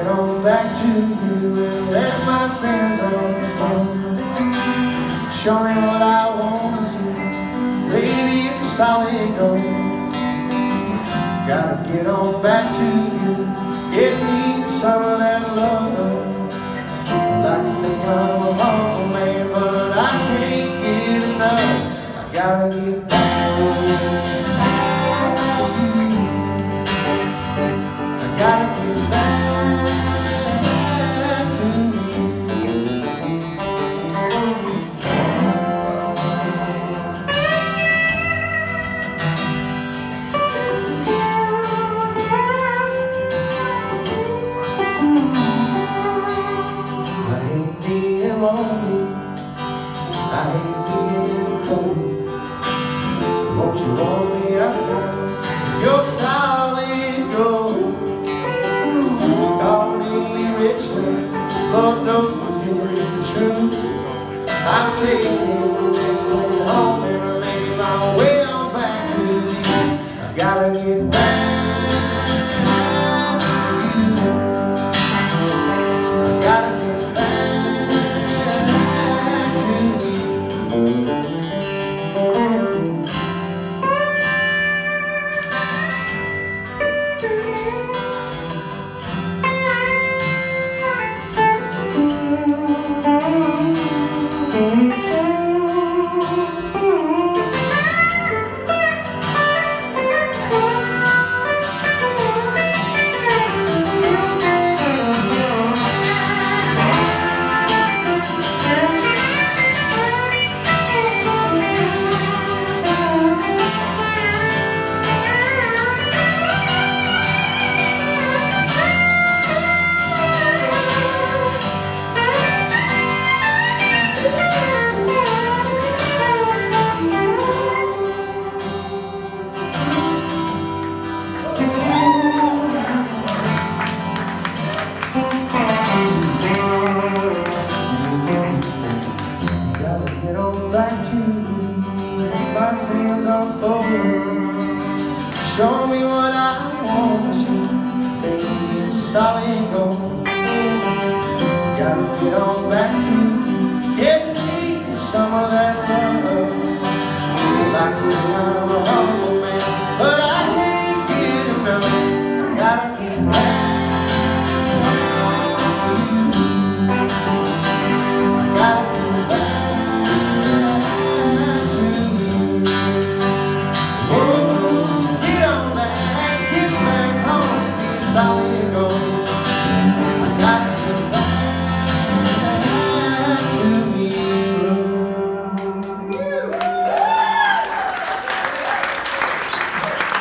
get on back to you and let my sins unfold. Show me what I wanna see, baby, it's a solid gold. Gotta get on back to you, get me some of that love. I like to think I'm a humble man, but I can't get enough. I gotta get back to you. I gotta get back to you. I hate being lonely, I hate being cold. So won't you hold me up now with your solid gold. Call me rich man, Lord knows it's the truth. I'm taking the next plane home and I make my way on back to you. I gotta get back to you. I gotta get back to you. Get on back to you, let my sins unfold. Show me what I want to see, baby, it's a solid gold. Gotta get on back to you, get me some of that love. Like I'm a